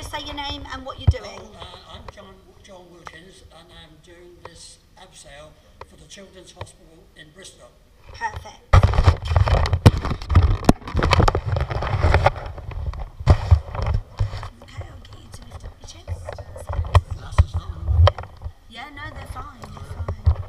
just say your name and what you're doing? I'm John Wilkins, and I'm doing this abseil for the Children's Hospital in Bristol. Perfect. Okay, I'll get you to lift up your chest. Glasses on. Yeah, no, they're fine. They're fine.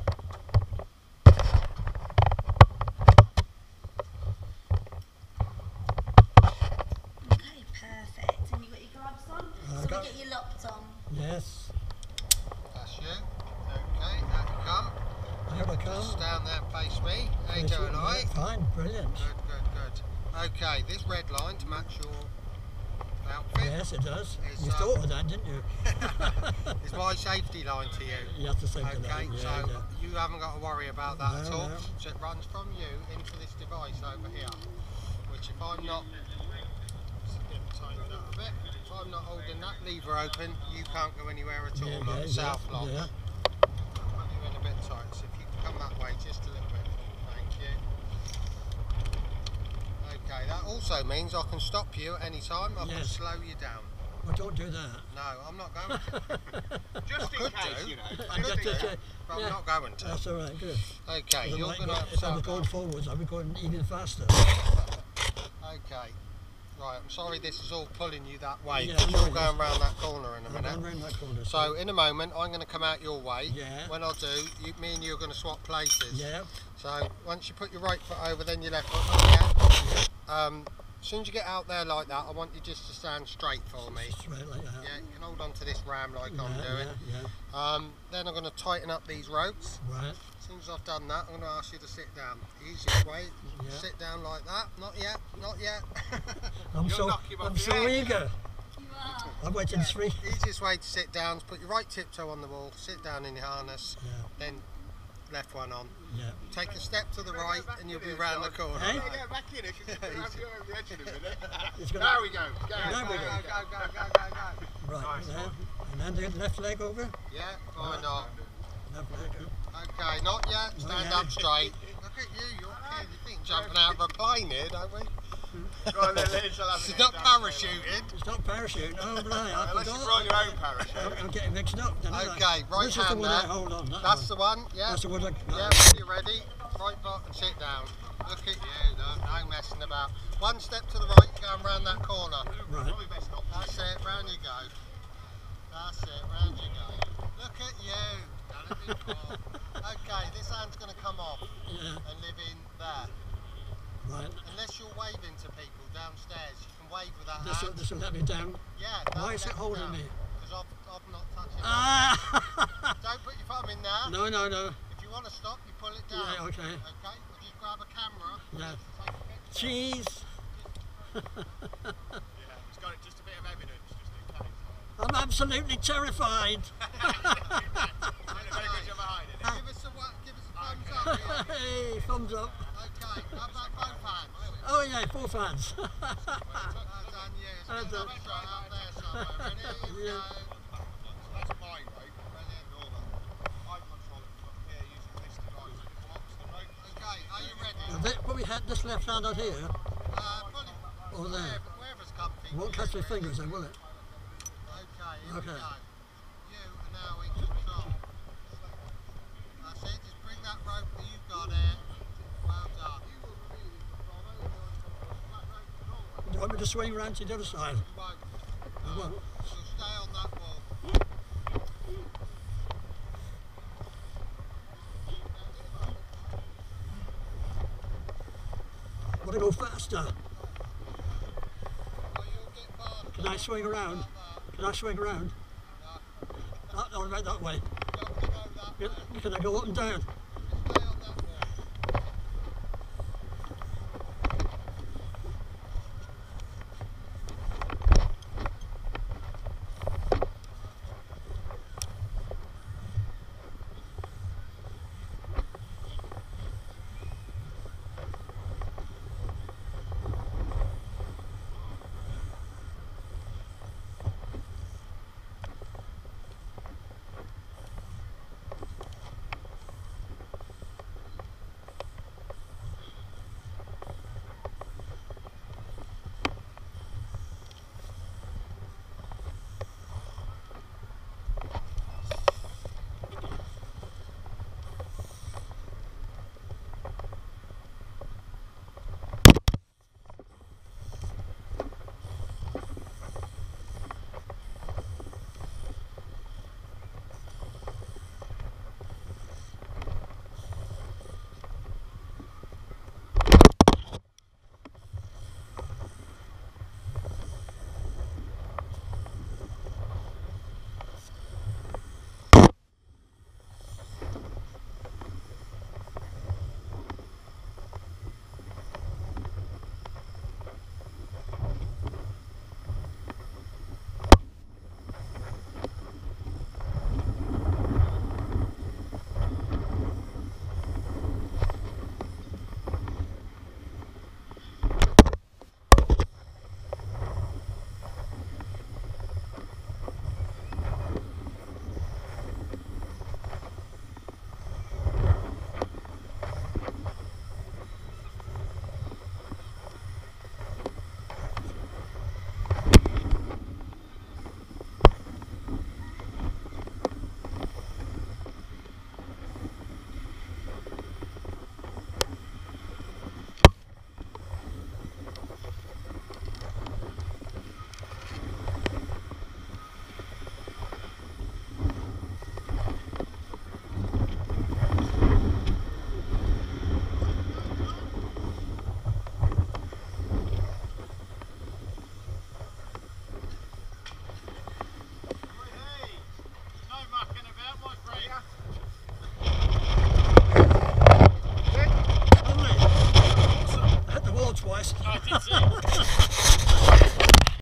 Okay, perfect. And you got your gloves on? So we get you locked on. Yes. That's you. Okay, out you come. Here I come. Just stand there and face me. How you doing, all right? Fine, brilliant. Good. Okay, this red line to match your outfit. Yes, it does. It's, You thought of that, didn't you? It's my safety line to you. You have to say Okay, that. so you haven't got to worry about that at all. No. So it runs from you into this device over here, which if I'm not, tighten that a bit. If I'm not holding that lever open, you can't go anywhere at all. Like south lock. Yeah. Put you in a bit tight. So if you can come that way just a little bit, thank you. Okay, that also means I can stop you at any time. I can slow you down. Well, don't do that. No, I'm not going to. Just in case, you know. I could do, but I'm not going to. That's all right, good. Okay, you're going to If I was going forwards, I'd be going even faster. Okay. Right, I'm sorry this is all pulling you that way, Yeah, because I know you're going round that corner in a minute. I'm round that corner. So in a moment, I'm going to come out your way. Yeah. When I do, me and you are going to swap places. Yeah. So once you put your right foot over, then your left foot. As soon as you get out there like that, I want you just to stand straight for me. Straight like that. Yeah, you can hold on to this ram like I'm doing. Yeah. Then I'm going to tighten up these ropes. Right. As soon as I've done that, I'm going to ask you to sit down. Easiest way, sit down like that. Not yet, not yet. I'm so eager. You are. I'm waiting 3. Easiest way to sit down is put your right tiptoe on the wall, sit down in your harness, then left one on. Yeah. Take a step to the right and you'll be round the corner. Hey? Get back in it, because you're going to have to go over the edge in a minute. It's gonna, There we go. Go. Right, there. And then the left leg over. Yeah, why not? Left leg over. Okay, not yet. Stand up straight. Look at you, you're kid. You think jumping out of a plane here, don't we? Go on then, Liz, I'll have It's it not down. parachuting. It's not parachute. Oh, right. I Unless you forgot. brought your own parachute. I'm getting mixed up. Don't I? Okay, right This is the hand one there. I hold on. That's the one, yeah. That's the one I... Yeah, when you're ready, right foot and sit down. Look at you, no messing about. One step to the right, you're going round that corner. Right. That's it, round you go. That's it, round you go. Look at you. Done it before. Okay, this hand's going to come off and live in there. Right. Unless you're waving to people downstairs, you can wave with that hand. This will let me down. Yeah. Why is it holding me? Because I've not touched it. Ah! Don't put your thumb in there. No. If you want to stop, you pull it down. Yeah, okay. Okay, we'll just grab a camera. Yeah. Take a picture. Cheese. Yeah, it's got just a bit of evidence, just in case. I'm absolutely terrified. Very good job behind it. Give us a thumbs up. Yeah. Hey, thumbs up. Okay, how about both hands? Oh yeah, 4 fans. Well done, yes. Well done. Right up there somewhere. Ready? Here we go. That's my rope. I've controlled it from here using this device. It locks the rope. Okay, are you ready? Put my hand, this left hand out here, Pull it. or there. Wherever's comfy. Won't catch my fingers then, will it? Okay, here we Okay. go. You are now in control. That's it, just bring that rope that you've got there. Well done. Do you want me to swing round to the other side? You won't. I won't. So stay on that wall. I want to go faster. Well, you'll get past Can I swing around? Can I swing around? No, right that way. that. Can I go up and down?